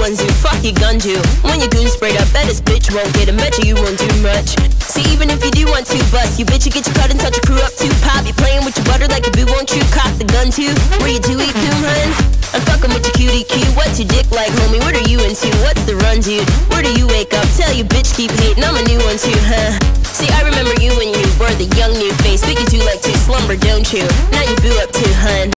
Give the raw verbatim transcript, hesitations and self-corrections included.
ones who fuck your gun to. When your goon sprayed up, bet this bitch won't get him. Bet you you won't do much. See, even if you do want to bust, you bitch, you get your cut and touch your crew up too. Pop, you playing with your butter like a boo, won't you cock the gun too? Where you do eat doom, hun? I'm fucking with your cutie cue. What's your dick like, homie? What are you into? What's the run, dude? Where do you wake up? Tell you bitch keep hating, I'm a new one too, huh? See, I remember you when you were the young new face, but you do like to slumber, don't you? Now you boo up too, hun.